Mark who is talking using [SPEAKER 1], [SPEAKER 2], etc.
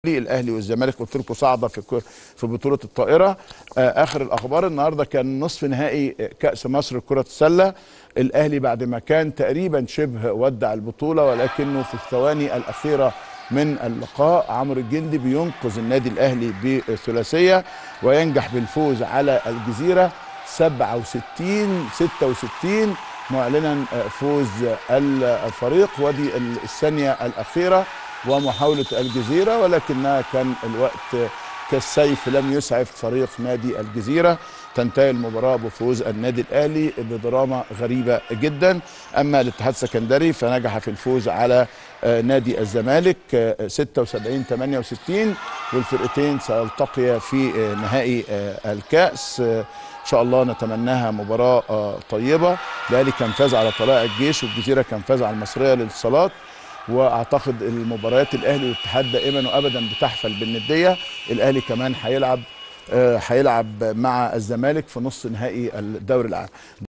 [SPEAKER 1] الاهلي والزمالك قلت لكم صاعده في بطوله الطائره. اخر الاخبار النهارده كان نصف نهائي كاس مصر لكره السله. الاهلي بعد ما كان تقريبا شبه ودع البطوله، ولكنه في الثواني الاخيره من اللقاء عمرو الجندي بينقذ النادي الاهلي بثلاثيه وينجح بالفوز على الجزيره 67-66 معلنا فوز الفريق. ودي الثانيه الاخيره ومحاولة الجزيرة، ولكنها كان الوقت كالسيف لم يسعف فريق نادي الجزيرة. تنتهي المباراة بفوز النادي الأهلي بدراما غريبة جدا. أما الاتحاد السكندري فنجح في الفوز على نادي الزمالك 76-68، والفرقتين سيلتقيا في نهائي الكأس. إن شاء الله نتمناها مباراة طيبة. الأهلي كان فاز على طلائع الجيش، والجزيرة كان فاز على المصرية للاتصالات. واعتقد المباريات الاهلي والاتحاد دائما وابدا بتحفل بالنديه. الاهلي كمان هيلعب مع الزمالك في نص نهائي الدوري العام.